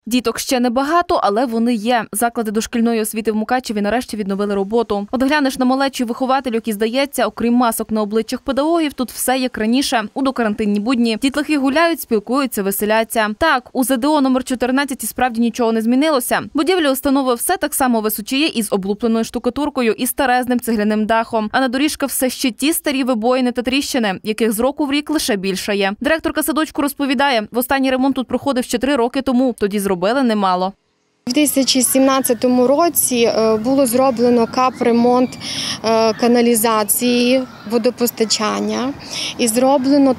Діток ще небагато, але вони є. Заклади дошкільної освіти в Мукачеві нарешті відновили роботу. От глянеш на малечу вихователю, і здається, окрім масок на обличчях педагогів, тут все як раніше, у докарантинні будні. Дітлахи гуляють, спілкуються, веселяться. Так, у ЗДО номер 14 і справді нічого не змінилося. Будівля установи все так само височіє із облупленою штукатуркою і старезним цегляним дахом. А на доріжках все ще ті старі вибоїни та тріщини, яких з року в рік лише більшає. Директорка садочку розповідає, востанній ремонт тут проходив ще 3 роки тому. Тоді зробили немало. У 2017 році було зроблено капремонт каналізації, водопостачання і зроблено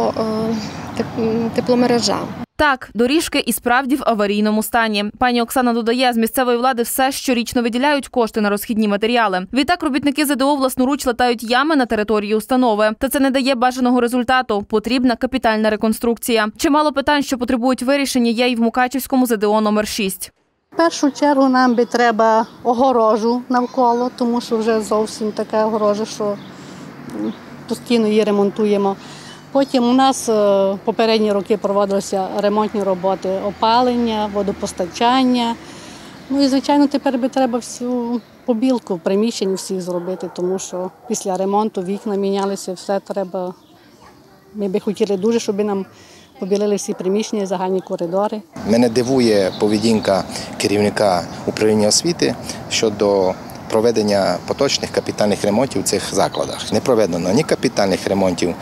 тепломережа. Так, доріжки і справді в аварійному стані. Пані Оксана додає, з місцевої влади все щорічно виділяють кошти на розхідні матеріали. Відтак робітники ЗДО власноруч латають ями на території установи. Та це не дає бажаного результату. Потрібна капітальна реконструкція. Чимало питань, що потребують вирішення, є і в Мукачевському ЗДО номер 6. В першу чергу нам би треба огорожу навколо, тому що вже зовсім така огорожа, що постійно її ремонтуємо. Потім у нас попередні роки проводилися ремонтні роботи опалення, водопостачання. Ну і, звичайно, тепер би треба всю побілку в приміщенні всіх зробити, тому що після ремонту вікна мінялися, все треба. Ми би хотіли дуже, щоб нам побілили всі приміщення, загальні коридори. Мене дивує поведінка керівника управління освіти щодо проведення поточних капітальних ремонтів в цих закладах. Не проведено ні капітальних ремонтів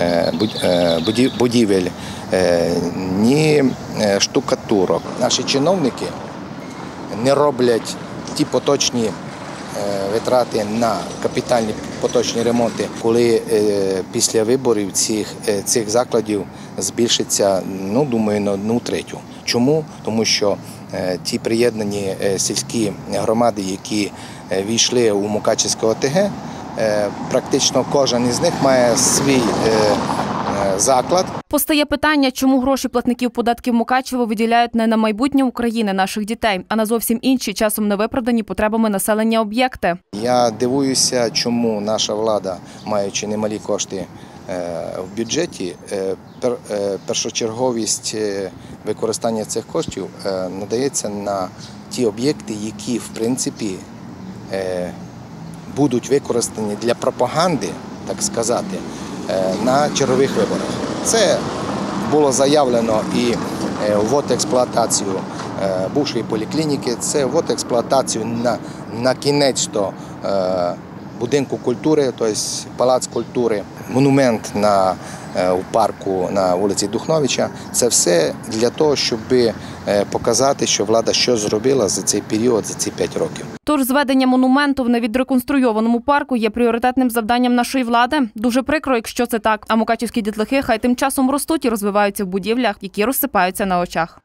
будівель, ні штукатурок. Наші чиновники не роблять ті поточні витрати на капітальні поточні ремонти, коли після виборів цих закладів збільшиться, думаю, на 1/3. Чому? Тому що ті приєднані сільські громади, які війшли у Мукачевське ОТГ, практично кожен із них має свій заклад. Постає питання, чому гроші платників податків Мукачево виділяють не на майбутнє України, наших дітей, а на зовсім інші, часом невиправдані потребами населення об'єкти. Я дивуюся, чому наша влада, маючи немалі кошти в бюджеті, першочерговість використання цих коштів надається на ті об'єкти, які, в принципі, будуть використані для пропаганди, так сказати, на чергових виборах. Це було заявлено і ввод експлуатацію бувшої поліклініки, це ввод експлуатацію на кінець будинку культури, тобто палац культури, монумент у парку на вулиці Духновича. Це все для того, щоб показати, що влада що зробила за цей період, за ці 5 років. Тож зведення монументу в невідреконструйованому парку є пріоритетним завданням нашої влади. Дуже прикро, якщо це так. А мукачівські дітлахи хай тим часом ростуть і розвиваються в будівлях, які розсипаються на очах.